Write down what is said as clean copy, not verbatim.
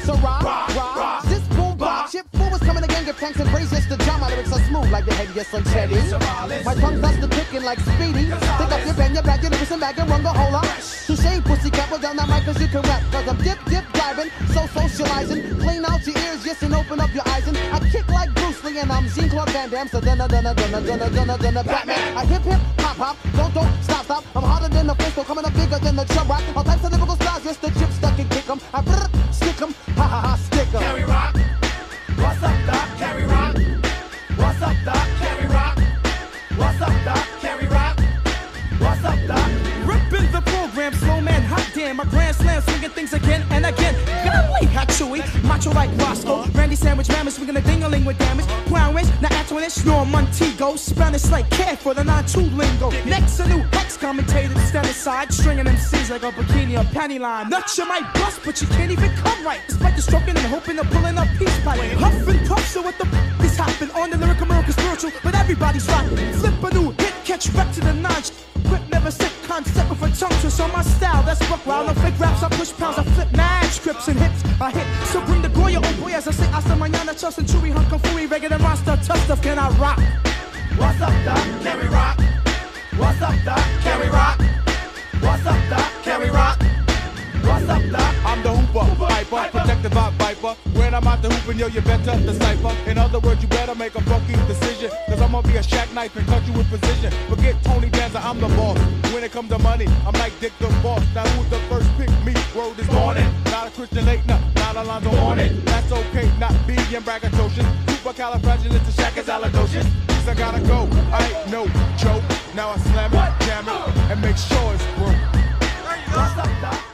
So rock. This boom bop shit fool was coming again. Give thanks and praise. Yes, the John. My lyrics are smooth like the head. Yes, on Chetty. My tongue does the kicking like Speedy. Pick up your pen, your bag, your lyrics and bag and run the whole lot. Touche, pussycat, well down that mic 'cause you can rap. 'Cause I'm dip diving, so socializing. Clean out your ears, yes, and open up your eyes. And I kick like Bruce Lee and I'm Jean-Claude Van Damme. So then Batman. I hip hop, don't stop. I'm harder than the pistol, coming up bigger than the chub rock. All types of lyrical styles, yes, the chip stuck and kick 'em. I stick 'em, ha, stick 'em. Can we rock? What's up, Doc? Can we rock? What's up, Doc? Can we rock? What's up, Doc? Can we rock? What's up, Doc? Ripping the program, slow man, hot damn. My grand slam, swinging things again and again. Golly, hot chewy, macho like Roscoe. Randy Sandwich, mammoth, swinging a ding-a-ling with damage. Crown range, now Antoine, snore Montego. Spanish like care for the 9-2 lingo. Next, a new Hex commentator, stand aside, stringing MCs like a bikini or panty line. Nuts you might bust, but you can't even come right. Despite the stroking and hoping of pulling up peace pipe. Huff and puff, so what the is happening? On the lyrical miracle spiritual, but everybody's rocking. Flip a new hit, catch back to the notch. Quit, never sit, concept with a tongue twist on my style. That's buck wild, no fake raps, I push pounds, I flip mad scripts and hits. I hit, so bring the Goya, oh boy, as I say, hasta mañana, Chus and Chewy, Hunk, Kung Fu, regular monster, tough stuff, can I rock? What's up, Doc? Can we rock? What's up, Doc? Can we rock? What's up, Doc? Can we rock? What's up, Doc? I'm the hooper, hyper, protective viper. When I'm out the hooping, yo, you better decipher. In other words, you better make a funky decision. 'Cause I'm gonna be a Shaq knife and cut you with precision. Forget Tony Danza, I'm the boss. When it comes to money, I'm like Dick the Boss. Now who's the first pick me? Word this morning. Not a Christian late, not Alonzo on it. That's okay, not being braggadocious. Supercalifragilisticexpialidocious. I gotta go, I ain't no joke. Now I slam it, jam it, and make sure it's broke. What's up, Doc?